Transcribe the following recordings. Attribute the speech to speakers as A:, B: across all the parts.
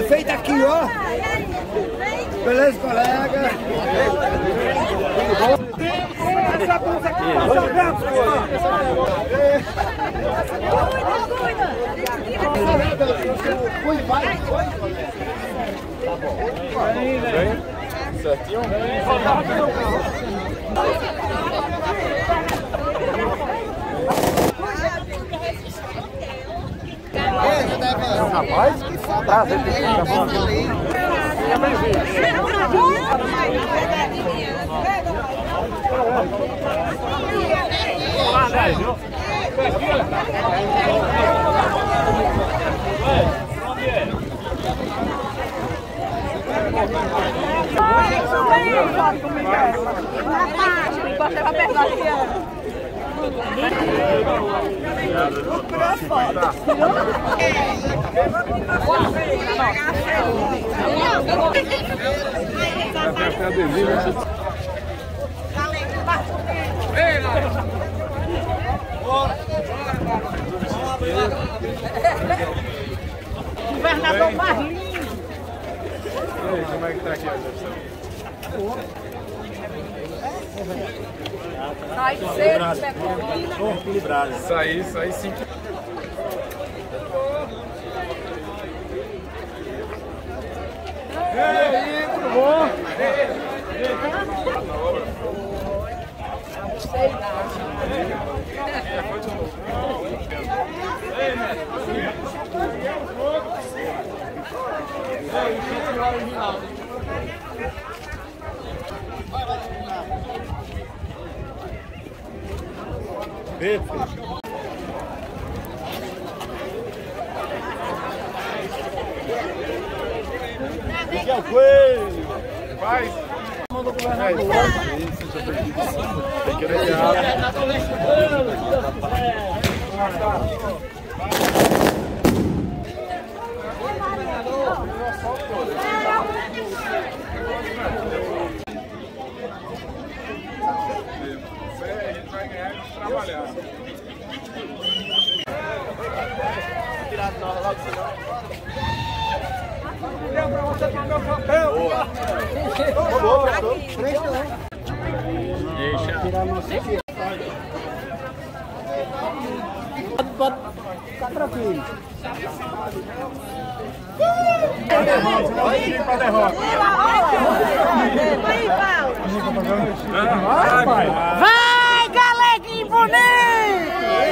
A: prefeito aqui, ó. Beleza, colega?
B: Certinho?
A: Rapaz, que prazer ter que
C: Governador Marlinhos.
B: E aí, como é que tá aqui a recepção?
C: Sai cedo, Petrolina.
B: Equilibrado. Saí sim. E aí, tudo bom?
A: Miguel Coelho.
B: Faz.
A: Manda o governador.
B: Tem que olhar. A gente vai ganhar e trabalhar.
A: Tirado na hora logo, senão. Pra você tomar meu papel.
B: Deixa.
A: Tirar nossa aqui. Pode ficar tranquilo.
B: Pra derrota.
C: Vai, galeguinho bonito!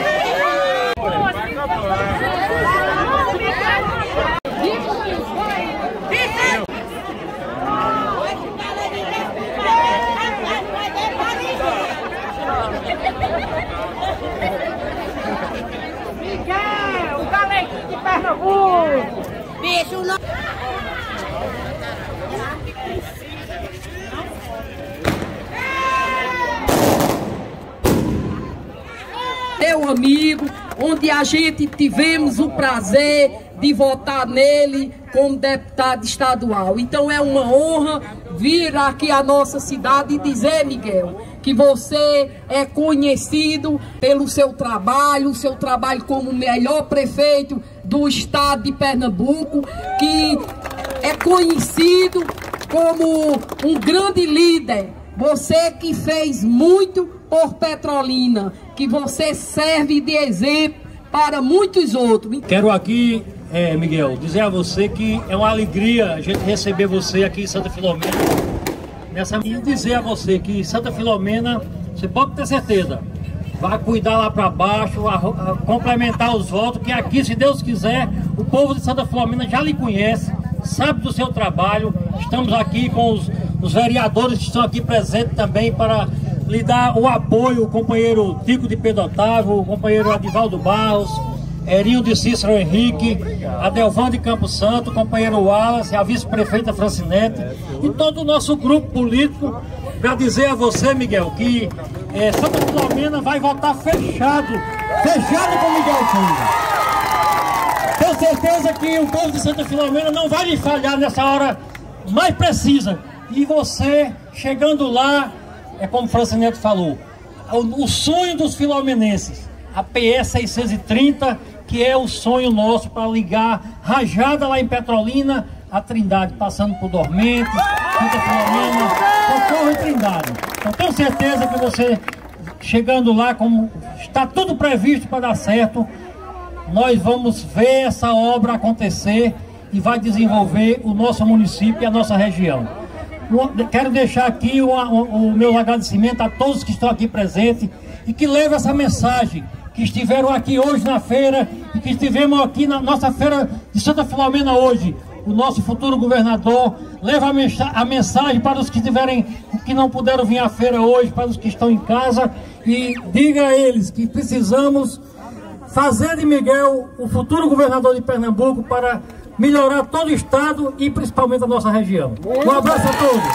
C: Miguel, o galeguinho de Pernambuco! Bicho, não... Meu amigo, onde a gente tivemos o prazer de votar nele como deputado estadual. Então é uma honra vir aqui à nossa cidade e dizer, Miguel, que você é conhecido pelo seu trabalho como o melhor prefeito do estado de Pernambuco, que é conhecido como um grande líder. Você que fez muito por Petrolina, que você serve de exemplo para muitos outros.
D: Quero aqui, Miguel, dizer a você que é uma alegria a gente receber você aqui em Santa Filomena. E dizer a você que Santa Filomena, você pode ter certeza, vai cuidar lá para baixo, a complementar os votos, que aqui, se Deus quiser, o povo de Santa Filomena já lhe conhece, sabe do seu trabalho. Estamos aqui com os vereadores que estão aqui presentes também para lhe dar o apoio, o companheiro Tico de Pedro Otávio, o companheiro Adivaldo Barros, Erinho de Cícero Henrique, Adelvan de Campo Santo, o companheiro Wallace, a vice-prefeita Francinete e todo o nosso grupo político, para dizer a você, Miguel, que Santa Filomena vai votar fechado com Miguel Coelho. Tenho certeza que o povo de Santa Filomena não vai lhe falhar nessa hora mais precisa. E você, chegando lá, é como o Francinete falou, o sonho dos filomenenses, a PS 630, que é o sonho nosso para ligar Rajada lá em Petrolina a Trindade, passando por Dormentes, Santa Filomena, Socorro e Trindade. Eu tenho certeza que você, chegando lá, como está tudo previsto para dar certo, nós vamos ver essa obra acontecer e vai desenvolver o nosso município e a nossa região. Quero deixar aqui o meu agradecimento a todos que estão aqui presentes e que levam essa mensagem, que estiveram aqui hoje na feira e que estivemos aqui na nossa feira de Santa Filomena hoje. O nosso futuro governador leva a mensagem para os que não puderam vir à feira hoje, para os que estão em casa, e diga a eles que precisamos fazer de Miguel o futuro governador de Pernambuco para melhorar todo o estado e principalmente a nossa região. Um abraço a todos.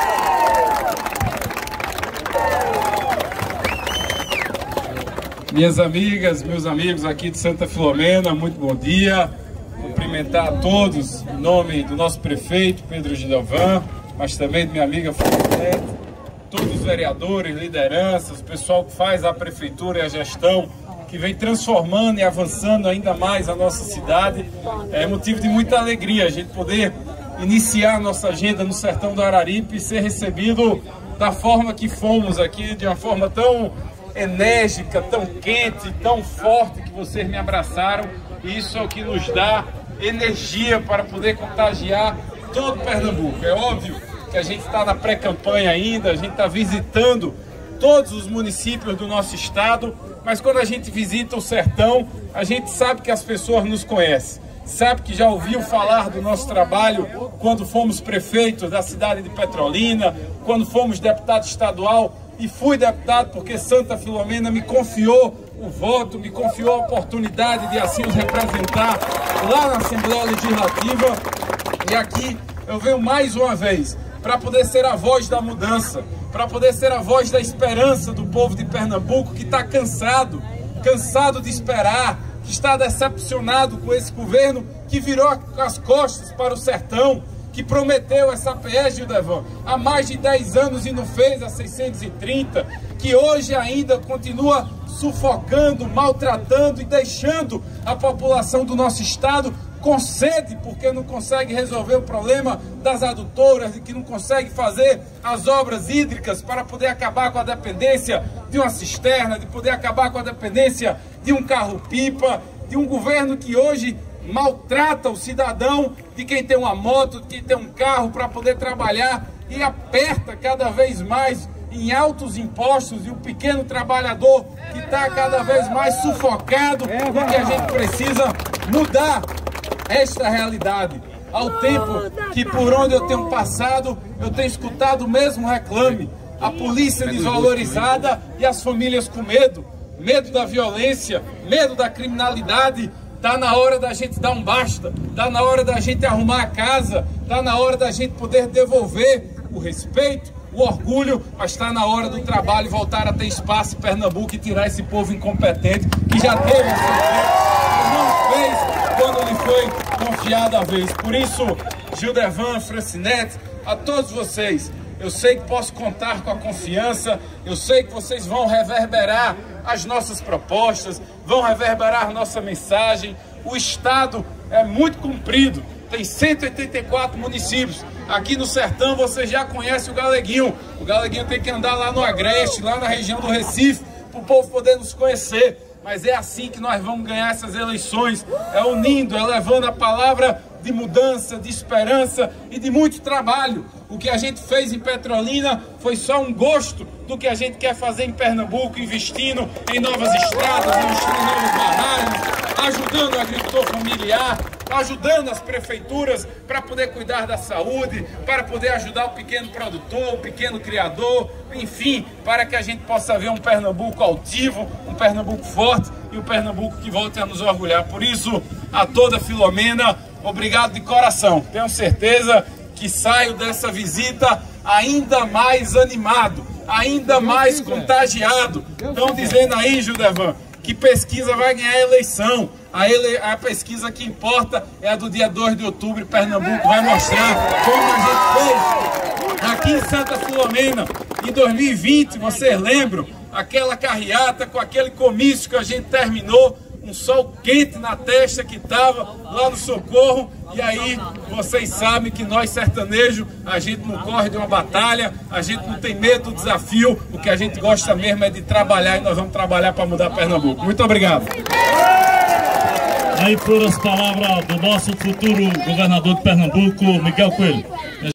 B: Minhas amigas, meus amigos aqui de Santa Filomena, muito bom dia. Cumprimentar a todos em nome do nosso prefeito, Pedro Gildevan, mas também de minha amiga Francinete, todos os vereadores, lideranças, o pessoal que faz a prefeitura e a gestão, que vem transformando e avançando ainda mais a nossa cidade. É motivo de muita alegria a gente poder iniciar a nossa agenda no sertão do Araripe e ser recebido da forma que fomos aqui, de uma forma tão enérgica, tão quente, tão forte, que vocês me abraçaram. E isso é o que nos dá energia para poder contagiar todo Pernambuco. É óbvio que a gente está na pré-campanha ainda, a gente está visitando todos os municípios do nosso estado, mas quando a gente visita o sertão, a gente sabe que as pessoas nos conhecem, sabe que já ouviu falar do nosso trabalho quando fomos prefeitos da cidade de Petrolina, quando fomos deputado estadual, e fui deputado porque Santa Filomena me confiou o voto, me confiou a oportunidade de assim os representar lá na Assembleia Legislativa. E aqui eu venho mais uma vez para poder ser a voz da mudança, para poder ser a voz da esperança do povo de Pernambuco que está cansado de esperar, que está decepcionado com esse governo que virou as costas para o sertão, que prometeu essa PE, Gildevan, há mais de 10 anos e não fez a 630, que hoje ainda continua sufocando, maltratando e deixando a população do nosso estado com sede, porque não consegue resolver o problema das adutoras, e que não consegue fazer as obras hídricas para poder acabar com a dependência de uma cisterna, de poder acabar com a dependência de um carro-pipa, de um governo que hoje maltrata o cidadão, de quem tem uma moto, de quem tem um carro para poder trabalhar, e aperta cada vez mais em altos impostos, e o pequeno trabalhador que está cada vez mais sufocado, porque a gente precisa mudar esta realidade. Ao tempo que por onde eu tenho passado, eu tenho escutado o mesmo reclame, a polícia desvalorizada e as famílias com medo da violência, medo da criminalidade. Está na hora da gente dar um basta, está na hora da gente arrumar a casa, está na hora da gente poder devolver o respeito, o orgulho, mas está na hora do trabalho voltar a ter espaço em Pernambuco e tirar esse povo incompetente que já teve esse respeito e não fez quando lhe foi confiada a vez. Por isso, Gildevan, Francinete, a todos vocês, eu sei que posso contar com a confiança, eu sei que vocês vão reverberar as nossas propostas, vão reverberar a nossa mensagem. O estado é muito comprido, tem 184 municípios. Aqui no sertão você já conhece o Galeguinho. O Galeguinho tem que andar lá no Agreste, lá na região do Recife, para o povo poder nos conhecer. Mas é assim que nós vamos ganhar essas eleições, é unindo, é levando a palavra de mudança, de esperança e de muito trabalho. O que a gente fez em Petrolina foi só um gosto do que a gente quer fazer em Pernambuco, investindo em novas estradas, investindo em novos barragens, ajudando o agricultor familiar, ajudando as prefeituras para poder cuidar da saúde, para poder ajudar o pequeno produtor, o pequeno criador, enfim, para que a gente possa ver um Pernambuco altivo, um Pernambuco forte e um Pernambuco que volte a nos orgulhar. Por isso, a toda Filomena, obrigado de coração. Tenho certeza que saio dessa visita ainda mais animado, ainda mais contagiado. Estão dizendo aí, Gildevan, que pesquisa vai ganhar a eleição. A pesquisa que importa é a do dia 2 de outubro, Pernambuco vai mostrar como a gente fez aqui em Santa Filomena. Em 2020, vocês lembram? Aquela carreata com aquele comício que a gente terminou um sol quente na testa que estava lá no Socorro. E aí, vocês sabem que nós sertanejos, a gente não corre de uma batalha, a gente não tem medo do desafio, o que a gente gosta mesmo é de trabalhar, e nós vamos trabalhar para mudar Pernambuco. Muito obrigado.
E: Aí foram as palavras do nosso futuro governador de Pernambuco, Miguel Coelho.